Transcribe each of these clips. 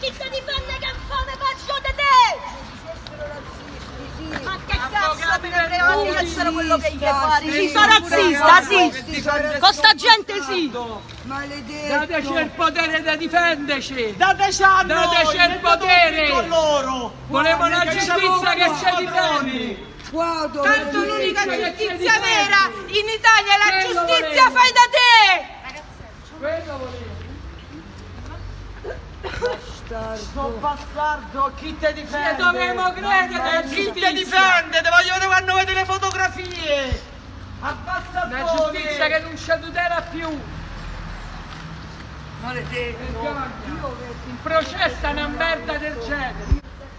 chi ti difende che fame faccio di te? Ma che cazzo me ne frega di essere quello che gli pare? Sì, sono razzista, sì. Con sta gente sì. Maledetto. Dateci il potere di difenderci. Dateci a noi. Dateci il potere. Con loro. Volevamo una giustizia che ci difendi. Tanto l'unica giustizia vera in Italia è la giustizia fai da te! Quello volevo. Sto bastardo, chi ti difende? Ci dovremmo credere, Chi ti difende? Ti voglio vedere quando vedi le fotografie! Abbassa una giustizia che non ci tutela più. Maledetto! Il processo è una merda del genere.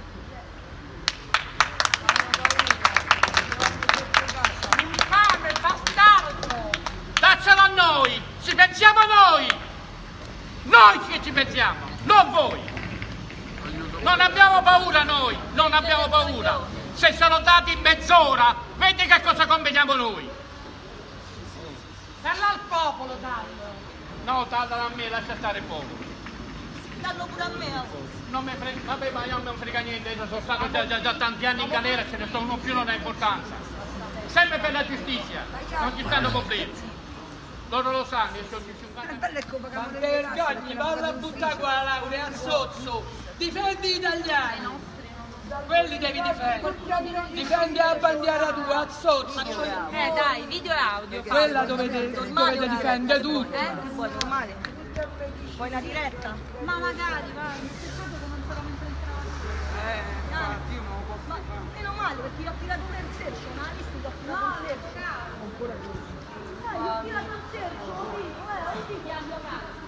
Infame, bastardo! Daccelo a noi! Ci pensiamo noi! Noi che ci pensiamo, non voi! Non abbiamo paura noi, non abbiamo paura. Se sono dati in mezz'ora, vedi che cosa combiniamo noi. Parla al popolo, dallo. No, dallo a me, lascia stare il popolo. Dallo pure a me. Non mi frega, vabbè, ma io non mi frega niente, io sono stato già tanti anni in galera, ce ne sono uno più, non ha importanza. Sempre per la giustizia, non ci stanno problemi. Loro lo sanno, io sono 50 anni. Ma che vergogni, valla a buttare qua la laurea al sozzo! Difendi gli italiani! Quelli devi difendere! Difendi la bandiera tua al sozzo! Dai, video e audio. Quella dovete difendere tutti! Poi normale. Poi la diretta? Ma magari, va, in questo caso come non sarà mentre entrava. Ma meno male perché io ho tirato un sercio, non hai visto che ho tirato un sercio? Io ho tirato un sercio, ho visto, ti hanno